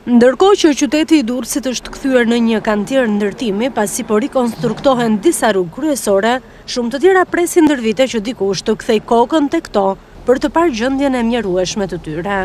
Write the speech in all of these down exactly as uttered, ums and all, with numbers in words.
Ndërkohë që qyteti i Durrësit është kthyer në një kantier ndërtimi pasi po rikonstruktohen disa rrugë kryesore, shumë të tjera presin ndër vite që dikush të kthej kokën tek to për të parë gjendjen e mjerueshme të tyre.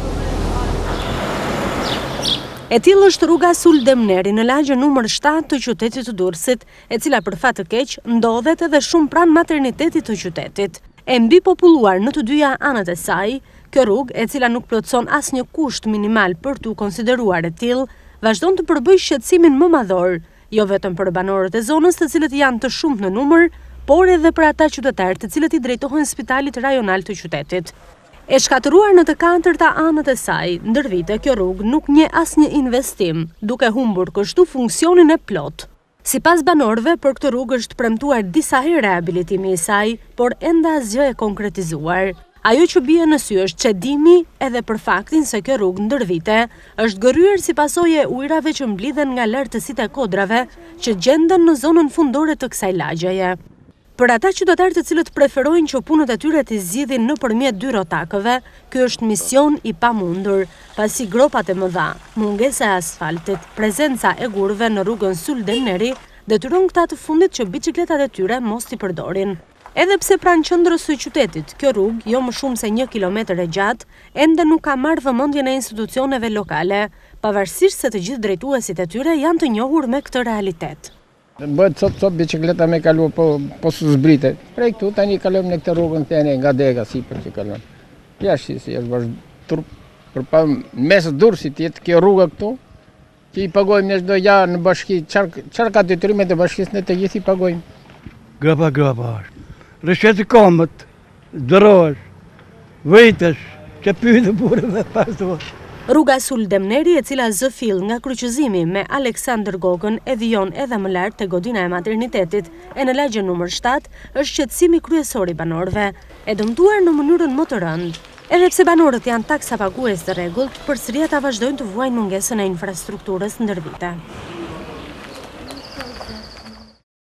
E tillë është rruga Sul Demneri në lagjen numër shtatë të qytetit të Durrësit, e cila për fat të keq ndodhet edhe shumë pranë maternitetit të qytetit. E mbi populluar në të dyja anët e saj, kjo rrugë, e cila nuk plotëson asnjë kusht minimal për t'u konsideruar e tillë, vazhdon të përbëjë shqetësimin më madhor, jo vetëm për banorët e zonës, të cilët janë të shumtë në numër, por edhe për ata qytetarë të cilët i drejtohen spitalit rajonal të qytetit. E shkatëruar në të katërta anët e saj, ndër vite kjo rrugë nuk njeh asnjë investim, duke humbur kështu funksionin e plot. Sipas banorëve, për këtë rrugë është premtuar disa herë rehabilitimi i saj, por ende asgjë e konkretizuar. Ajo që bie në sy është çedimi edhe për faktin se kjo rrugë ndër vite është gërryer si pasojë e ujrave që mblidhen nga lartësitë e kodrave që gjenden në zonën fundore të kësaj lagjeje. Për ata qytetarë të cilët preferojnë që punët e tyre të zgjidhin nëpërmjet dy rotakëve, ky është mision i pamundur, pasi gropat e mëdha, mungesa e asfaltit, prezenca e gurëve në rrugën Sul Demneri detyron këta të fundit që biçikletat e tyre mos t'i përdorin. Edhe pse pranë qendrës së qytetit, kjo rrugë, jo më shumë se një kilometër e gjatë, ende nuk ka marrë vëmendjen e institucioneve lokale, pavarësisht se të gjithë drejtuesit e tyre janë të njohur me këtë realitet. Bëhet cop cop bicikleta me kalu po po së zbritet. Prej këtu tani kalojmë në këtë rrugën tani nga dega sipër që kalon. Jashtë si është bash turp për pa mes Durrësit jetë kjo rrugë këtu, që i pagojmë ne çdo javë në bashki, çfarë çfarë ka detyrimet e bashkisë ne të gjithë i pagojmë. Grapa grapa. Rëshqetë komët, dërosh, vëjtësh, që pyjtë burëve pas të vëtë. Rruga Sul Demneri, e cila zë fill nga kryqëzimi me Aleksandër Gogën, e vijon edhe më lart te godina e maternitetit e në lagjen numër shtatë, është qetësimi kryesor i banorëve, e dëmtuar në mënyrën më të rëndë. Edhe pse banorët janë taksa pagues të rregullt, përsëri ata vazhdojnë të vuajnë mungesën e infrastrukturës ndër vite.